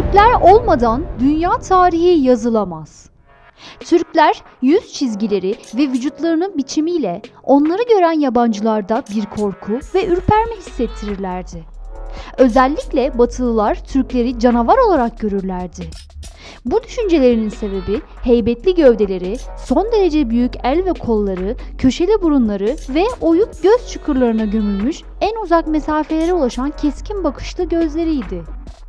Türkler olmadan dünya tarihi yazılamaz. Türkler yüz çizgileri ve vücutlarının biçimiyle onları gören yabancılarda bir korku ve ürperme hissettirirlerdi. Özellikle Batılılar Türkleri canavar olarak görürlerdi. Bu düşüncelerinin sebebi heybetli gövdeleri, son derece büyük el ve kolları, köşeli burunları ve oyuk göz çukurlarına gömülmüş en uzak mesafelere ulaşan keskin bakışlı gözleriydi.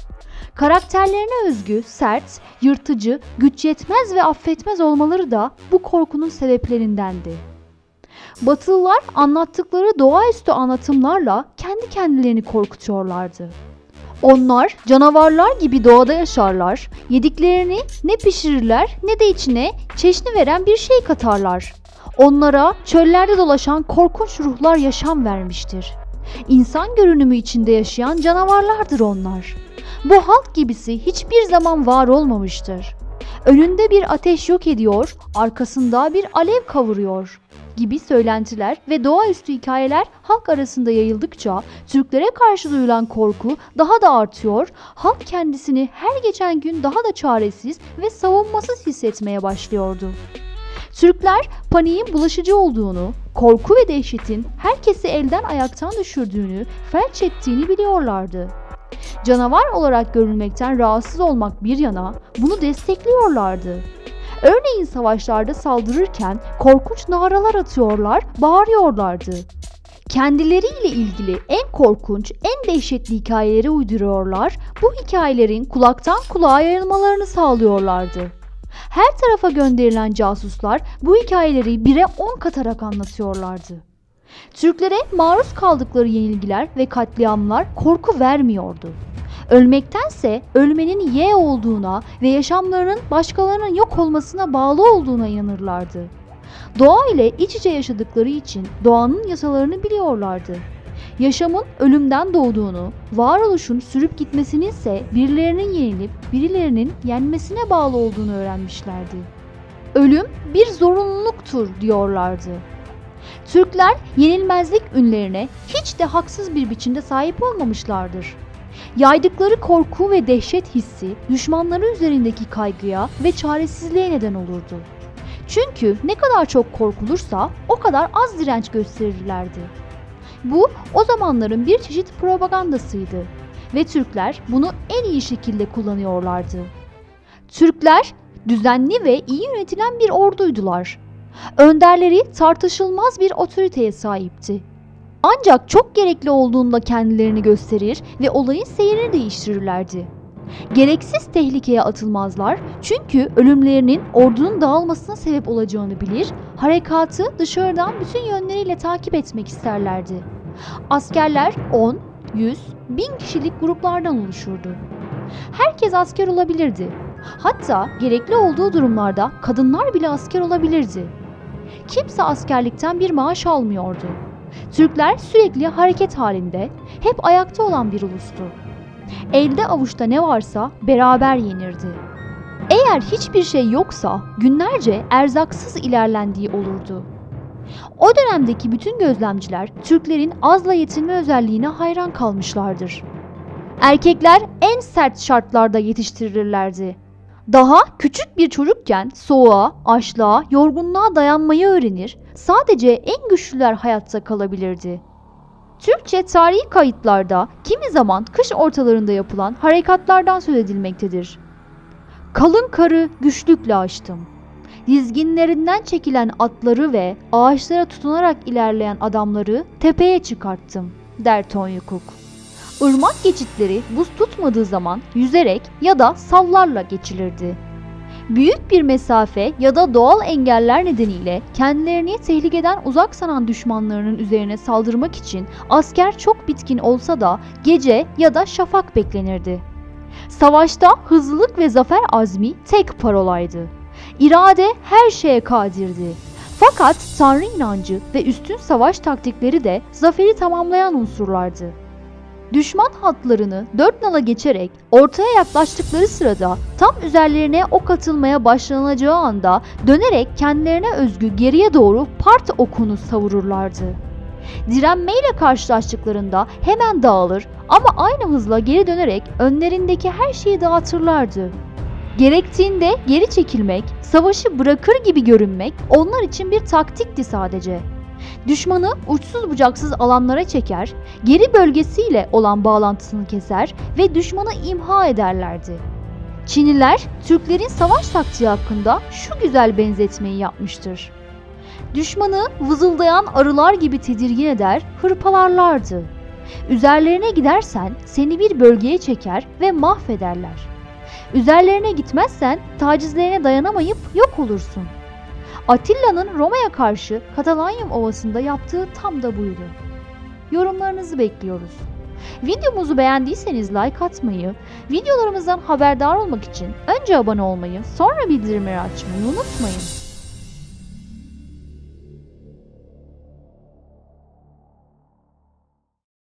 Karakterlerine özgü, sert, yırtıcı, güç yetmez ve affetmez olmaları da bu korkunun sebeplerindendi. Batılılar anlattıkları doğaüstü anlatımlarla kendi kendilerini korkutuyorlardı. Onlar canavarlar gibi doğada yaşarlar, yediklerini ne pişirirler ne de içine çeşni veren bir şey katarlar. Onlara çöllerde dolaşan korkunç ruhlar yaşam vermiştir. İnsan görünümü içinde yaşayan canavarlardır onlar. Bu halk gibisi hiçbir zaman var olmamıştır. Önünde bir ateş yok ediyor, arkasında bir alev kavuruyor gibi söylentiler ve doğaüstü hikayeler halk arasında yayıldıkça Türklere karşı duyulan korku daha da artıyor, halk kendisini her geçen gün daha da çaresiz ve savunmasız hissetmeye başlıyordu. Türkler paniğin bulaşıcı olduğunu, korku ve dehşetin herkesi elden ayaktan düşürdüğünü, felç ettiğini biliyorlardı. Canavar olarak görülmekten rahatsız olmak bir yana bunu destekliyorlardı. Örneğin savaşlarda saldırırken korkunç naralar atıyorlar, bağırıyorlardı. Kendileriyle ilgili en korkunç, en dehşetli hikayeleri uyduruyorlar, bu hikayelerin kulaktan kulağa yayılmalarını sağlıyorlardı. Her tarafa gönderilen casuslar bu hikayeleri 1'e 10 katarak anlatıyorlardı. Türklere maruz kaldıkları yenilgiler ve katliamlar korku vermiyordu. Ölmektense ölmenin ye olduğuna ve yaşamlarının başkalarının yok olmasına bağlı olduğuna inanırlardı. Doğa ile iç içe yaşadıkları için doğanın yasalarını biliyorlardı. Yaşamın ölümden doğduğunu, varoluşun sürüp gitmesinin ise birilerinin yenilip birilerinin yenmesine bağlı olduğunu öğrenmişlerdi. Ölüm bir zorunluluktur diyorlardı. Türkler yenilmezlik ünlerine hiç de haksız bir biçimde sahip olmamışlardır. Yaydıkları korku ve dehşet hissi düşmanları üzerindeki kaygıya ve çaresizliğe neden olurdu. Çünkü ne kadar çok korkulursa o kadar az direnç gösterirlerdi. Bu o zamanların bir çeşit propagandasıydı ve Türkler bunu en iyi şekilde kullanıyorlardı. Türkler düzenli ve iyi yönetilen bir orduydular. Önderleri tartışılmaz bir otoriteye sahipti. Ancak çok gerekli olduğunda kendilerini gösterir ve olayın seyrini değiştirirlerdi. Gereksiz tehlikeye atılmazlar çünkü ölümlerinin ordunun dağılmasına sebep olacağını bilir, harekatı dışarıdan bütün yönleriyle takip etmek isterlerdi. Askerler 10, 100, 1000 kişilik gruplardan oluşurdu. Herkes asker olabilirdi. Hatta gerekli olduğu durumlarda kadınlar bile asker olabilirdi. Kimse askerlikten bir maaş almıyordu. Türkler sürekli hareket halinde, hep ayakta olan bir ulustu. Elde avuçta ne varsa beraber yenirdi. Eğer hiçbir şey yoksa günlerce erzaksız ilerlendiği olurdu. O dönemdeki bütün gözlemciler Türklerin azla yetinme özelliğine hayran kalmışlardır. Erkekler en sert şartlarda yetiştirilirlerdi. Daha küçük bir çocukken soğuğa, açlığa, yorgunluğa dayanmayı öğrenir, sadece en güçlüler hayatta kalabilirdi. Türkçe tarihi kayıtlarda kimi zaman kış ortalarında yapılan harekatlardan söz edilmektedir. Kalın karı güçlükle aştım. Dizginlerinden çekilen atları ve ağaçlara tutunarak ilerleyen adamları tepeye çıkarttım, der Tonyukuk. Irmak geçitleri buz tutmadığı zaman yüzerek ya da sallarla geçilirdi. Büyük bir mesafe ya da doğal engeller nedeniyle kendilerini tehlikeden uzak sanan düşmanlarının üzerine saldırmak için asker çok bitkin olsa da gece ya da şafak beklenirdi. Savaşta hızlılık ve zafer azmi tek parolaydı. İrade her şeye kadirdi. Fakat Tanrı inancı ve üstün savaş taktikleri de zaferi tamamlayan unsurlardı. Düşman hatlarını 4 nala geçerek ortaya yaklaştıkları sırada tam üzerlerine ok atılmaya başlanacağı anda dönerek kendilerine özgü geriye doğru part okunu savururlardı. Direnmeyle karşılaştıklarında hemen dağılır ama aynı hızla geri dönerek önlerindeki her şeyi dağıtırlardı. Gerektiğinde geri çekilmek, savaşı bırakır gibi görünmek onlar için bir taktikti sadece. Düşmanı uçsuz bucaksız alanlara çeker, geri bölgesiyle olan bağlantısını keser ve düşmanı imha ederlerdi. Çinliler, Türklerin savaş taktiği hakkında şu güzel benzetmeyi yapmıştır. Düşmanı vızıldayan arılar gibi tedirgin eder, hırpalarlardı. Üzerlerine gidersen seni bir bölgeye çeker ve mahvederler. Üzerlerine gitmezsen tacizlerine dayanamayıp yok olursun. Atilla'nın Roma'ya karşı Katalanyum Ovası'nda yaptığı tam da buydu. Yorumlarınızı bekliyoruz. Videomuzu beğendiyseniz like atmayı, videolarımızdan haberdar olmak için önce abone olmayı, sonra bildirimleri açmayı unutmayın.